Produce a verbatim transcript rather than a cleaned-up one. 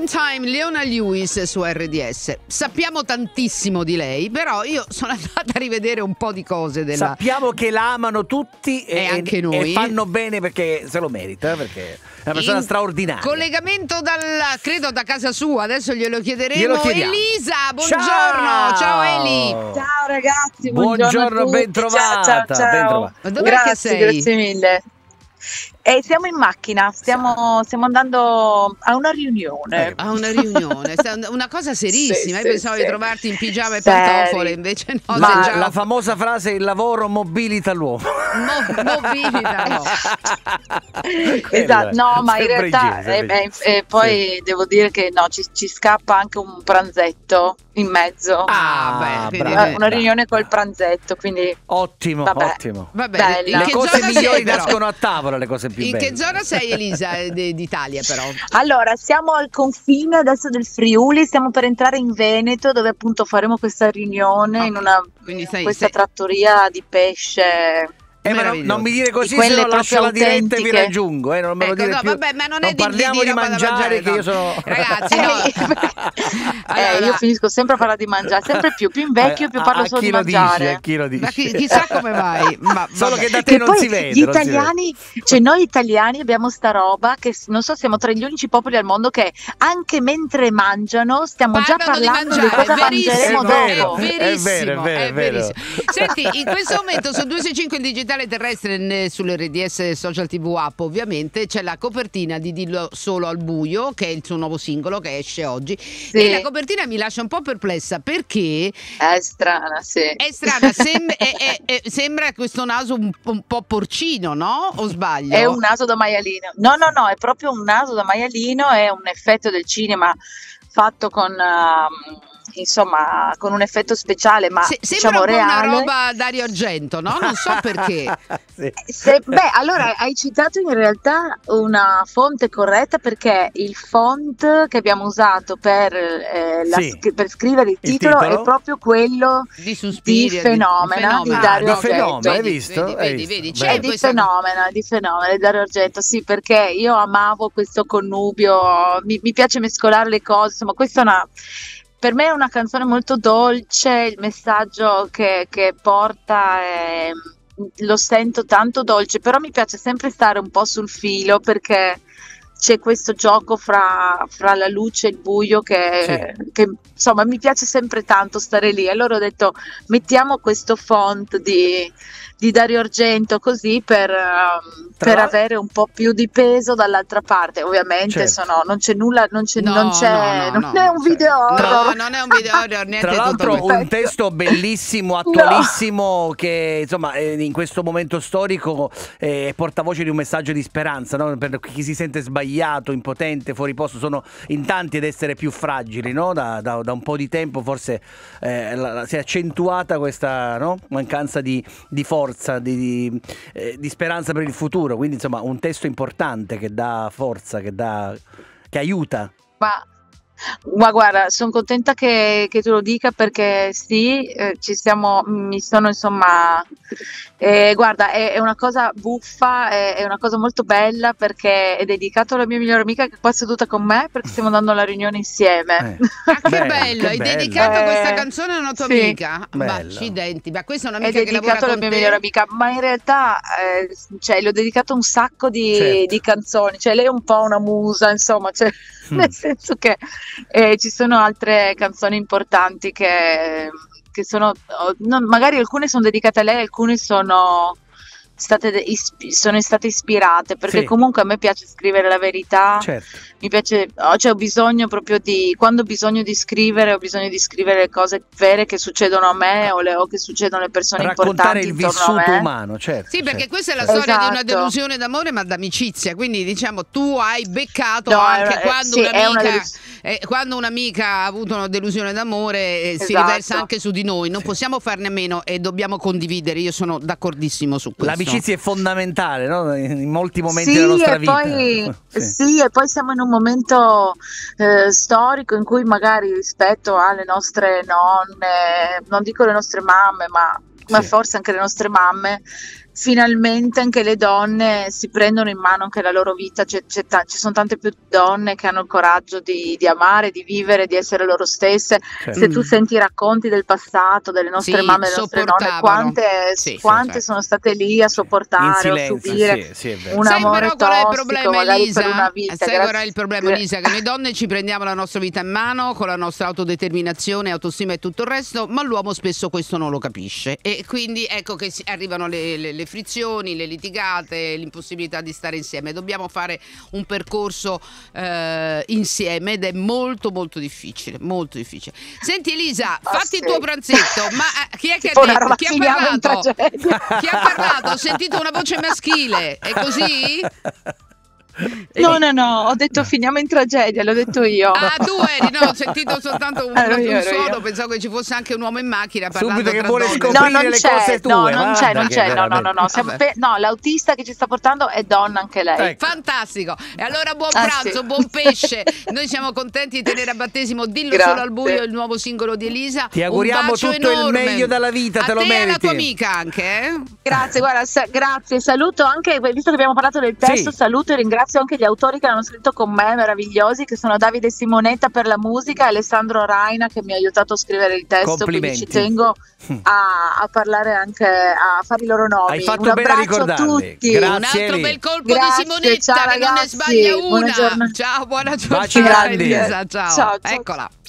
Meantime, Leona Lewis su R D S. Sappiamo tantissimo di lei, però io sono andata a rivedere un po' di cose della... Sappiamo che la amano tutti e, e anche noi. E fanno bene perché se lo merita, perché è una persona In straordinaria. Collegamento dal, credo da casa sua, adesso glielo chiederemo. Glielo chiediamo. Elisa, buongiorno. Ciao, ciao Eli. Ciao ragazzi, buongiorno, buongiorno ben trovata. Ciao, ciao, ciao. Ben trovata. Ma dov'è grazie, che sei? grazie mille. E siamo in macchina, stiamo, stiamo andando a una riunione. A una riunione, una cosa serissima. Sì, Io pensavo sì, di sì. trovarti in pigiama e Seri. pantofole, invece no. Ma sei già... la famosa frase il lavoro mobilita l'uomo. Mo- mobilita, no. Esatto, no, ma in Sempre realtà in giro, sempre eh, in eh, eh, poi Sì. devo dire che no, ci, ci scappa anche un pranzetto in mezzo. Ah, beh, quindi- brava. Eh, una riunione col pranzetto, quindi Ottimo, Vabbè. ottimo. Vabbè, Bella. in Le che cose zona migliori sei, però? nascono a tavola, le cose più In belle. che zona sei, Elisa, eh, d- d'Italia però? allora siamo al confine adesso del Friuli, stiamo per entrare in Veneto dove appunto faremo questa riunione Ok, in una quindi in sei- questa sei- trattoria di pesce. Eh, ma non, Meraviglioso. non mi dire così, Di quelle se no lascio la proprio diretta e vi autentiche. raggiungo. Eh, non me lo Ecco, dire no, più. vabbè, ma non è di- parliamo di di, roba da mangiare, mangiare, che no. io sono... Ragazzi, no. Eh, Allora, io finisco sempre a parlare di mangiare, sempre più, più invecchio più A- parlo a solo chi di lo mangiare. dice, a chi lo dice. ma chi- chissà come mai. Ma, Solo vabbè. che da te Che non poi si vede. gli non si vede. italiani, cioè noi italiani abbiamo sta roba che s- non so, siamo tra gli unici popoli al mondo che anche mentre mangiano stiamo già Parlano di parlando di, mangiare, cosa verissimo, mangeremo È vero, dopo. è verissimo, è vero, è vero, è è vero. verissimo. Senti, in questo momento su due sei cinque il digitale terrestre ne- sulle R D S Social T V App ovviamente c'è la copertina di Dillo Solo al Buio, che è il suo nuovo singolo che esce oggi. Sì. E la copertina mi lascia un po' perplessa perché È strana, sì. è strana, sem- è- è- è- sembra questo naso un, un po' porcino, no? O sbaglio? È un naso da maialino. No, no, no, è proprio un naso da maialino, è un effetto del cinema fatto con, ehm, insomma, con un effetto speciale, ma Se- sembra diciamo un po' reale. una roba Dario Argento, no? Non so perché. Sì. Se- beh, allora hai citato in realtà una fonte corretta perché il font che abbiamo usato per, eh, la- Sì. per scrivere il Il titolo, titolo? è proprio quello Di Suspiria, Di Fenomena, di Fenomena. Dario Ah, di Fenomena, Argento. hai Vedi, visto? Vedi, Hai vedi, visto? vedi. Beh. C'è È di questa- fenomena, di fenomena, di Dario Argento, sì, perché io amavo questo connubio, mi, mi piace mescolare le cose, insomma, questa è una, per me è una canzone molto dolce, il messaggio che, che porta è- lo sento tanto dolce, però mi piace sempre stare un po' sul filo perché c'è questo gioco fra, fra la luce e il buio che, che, insomma mi piace sempre tanto stare lì. Allora ho detto mettiamo questo font di, di Dario Argento così per, um, Tra per l'al- avere un po' più di peso dall'altra parte. Ovviamente Certo. sono, non c'è nulla, non c'è, No, non c'è, no, no, non no, è un video No, horror. non è un video horror, niente. Tra l'altro tutto- un testo bellissimo, attualissimo, che insomma eh, in questo momento storico eh, è portavoce di un messaggio di speranza, no? Per chi si sente sbagliato, impotente, fuori posto, sono in tanti ed essere più fragili, no? da, da- da un po' di tempo forse eh, la- la- si è accentuata questa, no? mancanza di, di forza, di, di, eh, di speranza per il futuro, quindi insomma un testo importante che dà forza, che, dà, che aiuta. Ma, ma guarda, sono contenta che, che tu lo dica perché sì, eh, ci siamo, mi sono insomma, eh, guarda, è, è una cosa buffa, è, è una cosa molto bella perché è dedicato alla mia migliore amica che è qua seduta con me perché stiamo andando alla riunione insieme. Eh. Ah, che Bello, bello, che hai bello. dedicato Eh, questa canzone a una tua sì. amica? Ma Bello. accidenti, ma questa è È un'amica che lavora dedicato alla con mia te? migliore amica, ma in realtà eh, cioè, le ho dedicato un sacco di, Certo. di canzoni, cioè lei è un po' una musa, insomma, cioè, Mm. nel senso che eh, ci sono altre canzoni importanti che, che sono, oh, non- magari alcune sono dedicate a lei, alcune sono state, de- ispi- sono state ispirate, perché Sì. comunque a me piace scrivere la verità. Certo. Mi piace, oh, cioè ho bisogno proprio di, quando ho bisogno di scrivere, ho bisogno di scrivere le cose vere che succedono a me o, le, o che succedono alle persone Raccontare importanti il intorno a vissuto me. umano, certo. Sì, perché certo. questa è la storia di una Esatto. delusione d'amore, ma d'amicizia. Quindi, diciamo, tu hai beccato No, anche eh, quando, sì, è una un'amica, delus- eh, quando un'amica ha avuto una delusione d'amore, eh, si Esatto. riversa anche su di noi. Non possiamo farne a meno e dobbiamo condividere. Io sono d'accordissimo su questo. L'amicizia è fondamentale, no? In molti momenti Sì, della nostra e vita. poi, Sì. sì, e poi siamo in un momento eh, storico in cui magari rispetto alle nostre nonne, non dico le nostre mamme, ma, ma Sì. forse anche le nostre mamme, finalmente anche le donne si prendono in mano anche la loro vita, c'è, c'è ta- ci sono tante più donne che hanno il coraggio di, di amare, di vivere, di essere loro stesse. Certo. Se tu Mm. senti i racconti del passato, delle nostre Sì, mamme, delle nostre nonne, sopportavano. quante, Sì, quante sì, sono state lì a in sopportare o silenzio, subire sì, sì, è vero. un Sai amore però qual è il tossico, problema, magari per una Elisa? vita. Sai qual è Grazie. il problema, Elisa? Che noi donne ci prendiamo la nostra vita in mano con la nostra autodeterminazione, autostima e tutto il resto, ma l'uomo spesso questo non lo capisce. E quindi ecco che si- arrivano le, le- le frizioni, le litigate, l'impossibilità di stare insieme. Dobbiamo fare un percorso eh, insieme ed è molto molto difficile, molto difficile. Senti Elisa, Ah, fatti sì. il tuo pranzetto, ma eh, chi è che Tipo ha una detto? roba, Chi ha finiamo in parlato? tragedia. Chi ha parlato? Ho sentito una voce maschile, è così? No, no, no, ho detto finiamo in tragedia, l'ho detto io. Ah, tu eri, no, ho sentito soltanto un, Ero un io, ero suono, io. pensavo che ci fosse anche un uomo in macchina parlando Subito che tra vuole donne. scoprire No, non le c'è, cose tue, no, non c'è, guarda non che c'è, no, no, no, veramente- no, siamo Vabbè. fe- no, l'autista che ci sta portando è donna anche lei. Ecco. Fantastico, e allora buon Ah, pranzo, sì. buon pesce. Noi siamo contenti di tenere a battesimo Dillo Grazie. solo al buio, il nuovo singolo di Elisa. Ti Un auguriamo bacio tutto il enorme. meglio dalla vita, a te lo te e alla meriti. tua amica anche, eh? Grazie, guarda, sa- grazie, saluto anche, visto che abbiamo parlato del testo, Sì. saluto e ringrazio anche gli autori che hanno scritto con me, meravigliosi, che sono Davide Simonetta per la musica e Alessandro Raina che mi ha aiutato a scrivere il testo, quindi Complimenti. ci tengo a, a parlare anche, a fare i loro nomi. Hai fatto Un bene a abbraccio a ricordarli. tutti. Grazie. Un altro Eli. bel colpo Grazie, di Simonetta ciao, che non ne ragazzi, sbaglia buona una. giornata. Ciao, buona Baci giornata grandi. Elisa, ciao. Ciao, ciao. Eccola.